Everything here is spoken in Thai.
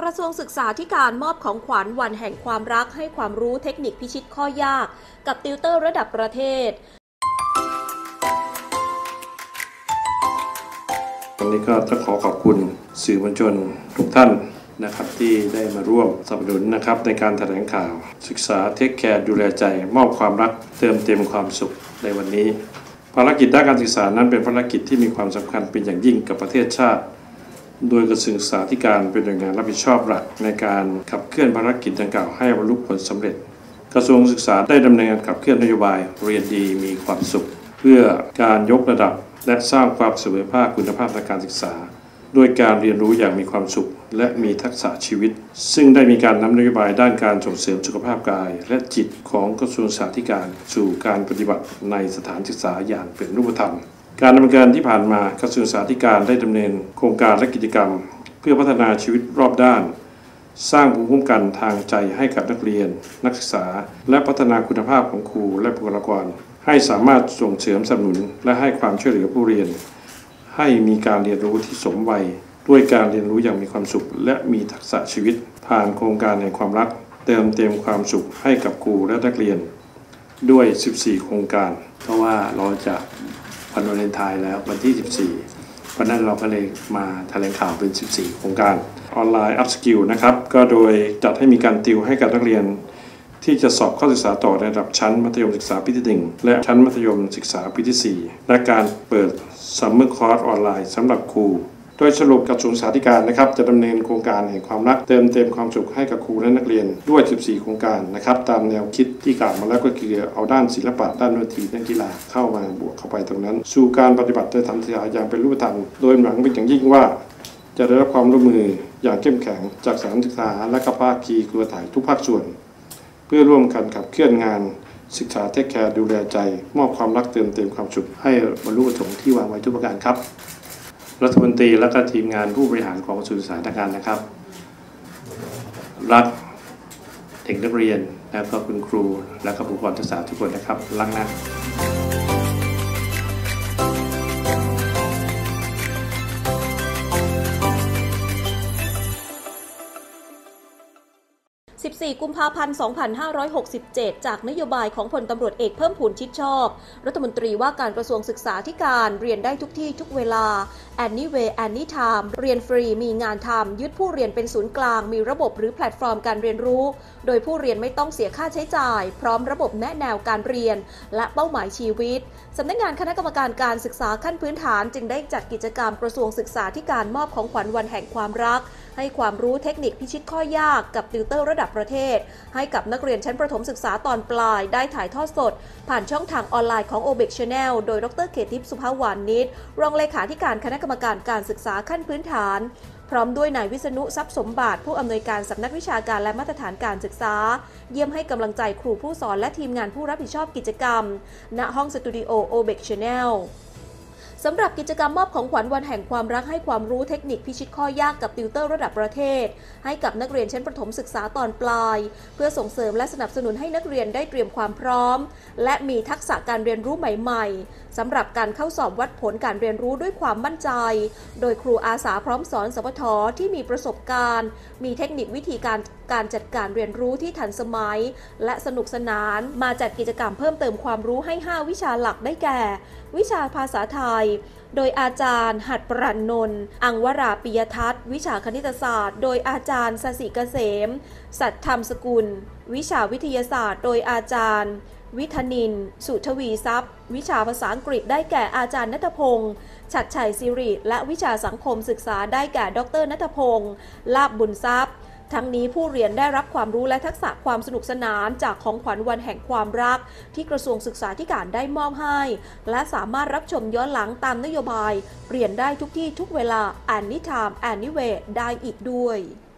กระทรวงศึกษาธิการมอบของขวัญวันแห่งความรักให้ความรู้เทคนิคพิชิตข้อยากกับติวเตอร์ระดับประเทศวันนี้ก็ต้องขอบคุณสื่อมวลชนทุกท่านนะครับที่ได้มาร่วมสนับสนุนนะครับในการแถลงข่าวศึกษาเทคแคร์ดูแลใจมอบความรักเติมเต็มความสุขในวันนี้ภารกิจด้านการศึกษานั้นเป็นภารกิจที่มีความสำคัญเป็นอย่างยิ่งกับประเทศชาติโดยกระทรวงศึกษาธิการเป็นหน่วยงานรับผิดชอบหลักในการขับเคลื่อนภารกิจดังกล่าวให้บรรลุผลสำเร็จกระทรวงศึกษาได้ดำเนินการขับเคลื่อนนโยบายเรียนดีมีความสุขเพื่อการยกระดับและสร้างความเสมอภาคคุณภาพทางการศึกษาด้วยการเรียนรู้อย่างมีความสุขและมีทักษะชีวิตซึ่งได้มีการนำนโยบายด้านการส่งเสริมสุขภาพกายและจิตของกระทรวงศึกษาธิการสู่การปฏิบัติในสถานศึกษาอย่างเป็นรูปธรรมการดำเนินการที่ผ่านมากระทรวงศึกษาธิการได้ดำเนินโครงการและกิจกรรมเพื่อพัฒนาชีวิตรอบด้านสร้างภูมิคุ้มกันทางใจให้กับนักเรียนนักศึกษาและพัฒนาคุณภาพของครูและบุคลากรให้สามารถส่งเสริมสนับสนุนและให้ความช่วยเหลือผู้เรียนให้มีการเรียนรู้ที่สมวัยด้วยการเรียนรู้อย่างมีความสุขและมีทักษะชีวิตผ่านโครงการแห่งความรักเติมเต็มความสุขให้กับครูและนักเรียนด้วย 14 โครงการเพราะว่าเราจะวันวาเลนไทน์แล้ววันที่ 14 เพราะนั้นเราก็เลยมาแถลงข่าวเป็น 14 โครงการออนไลน์อัพสกิลนะครับก็โดยจัดให้มีการติวให้กับนักเรียนที่จะสอบเข้าศึกษาต่อในระดับชั้นมัธยมศึกษาปีที่ 1 และชั้นมัธยมศึกษาปีที่ 4 และการเปิดซัมเมอร์คอร์สออนไลน์สำหรับครูโดยสรุปกระทรวงศึกษาธิการนะครับจะดำเนินโครงการแห่งความรักเติมเต็มความสุขให้กับครูและนักเรียนด้วย 14 โครงการนะครับตามแนวคิดที่กล่าวมาแล้วก็คือเอาด้านศิลปะด้านดนตรีด้านกีฬาเข้ามาบวกเข้าไปตรงนั้นสู่การปฏิบัติในทางศึกษาอย่างเป็นรูปธรรมโดยหวังเป็นอย่างยิ่งว่าจะได้รับความร่วมมืออย่างเข้มแข็งจากสถานศึกษาและก็ภาคีเครือข่ายทุกภาคส่วนเพื่อร่วมกันขับเคลื่อนงานศึกษาเทคแคร์ดูแลใจมอบความรักเติมเต็มความสุขให้บรรลุวัตถุประสงค์ที่วางไว้ทุกประการครับรัฐมนตรีและก็ทีมงานผู้บริหารของกระทรวงศึกษาธิการนะครับรักเด็กนักเรียนและก็คุณครูและก็บุคลากรศึกษาทุกคนนะครับรักนะ 14 กุมภาพันธ์ 2567 จากนโยบายของพลตำรวจเอกเพิ่มพูนชิดชอบรัฐมนตรีว่าการกระทรวงศึกษาธิการเรียนได้ทุกที่ทุกเวลา Anywhere Anytime เรียนฟรีมีงานทำยึดผู้เรียนเป็นศูนย์กลางมีระบบหรือแพลตฟอร์มการเรียนรู้โดยผู้เรียนไม่ต้องเสียค่าใช้จ่ายพร้อมระบบแนะแนวการเรียนและเป้าหมายชีวิตสำนักงานคณะกรรมการการศึกษาขั้นพื้นฐานจึงได้จัดกิจกรรมกระทรวงศึกษาธิการมอบของขวัญวันแห่งความรักให้ความรู้เทคนิคพิชิตข้อยากกับติวเตอร์ระดับประเทศให้กับนักเรียนชั้นประถมศึกษาตอนปลายได้ถ่ายทอดสดผ่านช่องทางออนไลน์ของ OBEC Channel โดยดร.เขตทิพย์ สุภาวานิชรองเลขาธิการคณะกรรมการการศึกษาขั้นพื้นฐานพร้อมด้วยนายวิษณุทรัพย์สมบัติผู้อำนวยการสำนักวิชาการและมาตรฐานการศึกษาเยี่ยมให้กำลังใจครูผู้สอนและทีมงานผู้รับผิดชอบกิจกรรมณห้องสตูดิโอ OBEC Channelสำหรับกิจกรรมมอบของขวัญวันแห่งความรักให้ความรู้เทคนิคพิชิตข้อยากกับติวเตอร์ระดับประเทศให้กับนักเรียนชั้นประถมศึกษาตอนปลายเพื่อส่งเสริมและสนับสนุนให้นักเรียนได้เตรียมความพร้อมและมีทักษะการเรียนรู้ใหม่ๆสำหรับการเข้าสอบวัดผลการเรียนรู้ด้วยความมั่นใจโดยครูอาสาพร้อมสอนสพทที่มีประสบการณ์มีเทคนิควิธีการจัดการเรียนรู้ที่ทันสมัยและสนุกสนานมาจัดกิจกรรมเพิ่มเติมความรู้ให้5วิชาหลักได้แก่วิชาภาษาไทยโดยอาจารย์หัตถปรัญนนท์อังวราปิยทัศน์วิชาคณิตศาสตร์โดยอาจารย์สศิเกษมสัตย์ธรรมสกุลวิชาวิทยาศาสตร์โดยอาจารย์วิทนินสุทวีทรัพย์วิชาภาษาอังกฤษได้แก่อาจารย์ณัฐพงศ์ฉัตรชัยสิริและวิชาสังคมศึกษาได้แก่ดร.ณัฐพงศ์ลาภบุญทรัพย์ทั้งนี้ผู้เรียนได้รับความรู้และทักษะความสนุกสนานจากของขวัญวันแห่งความรักที่กระทรวงศึกษาธิการได้มอบให้และสามารถรับชมย้อนหลังตามนโยบายเรียนได้ทุกที่ทุกเวลา Anytime Anywhere ได้อีกด้วย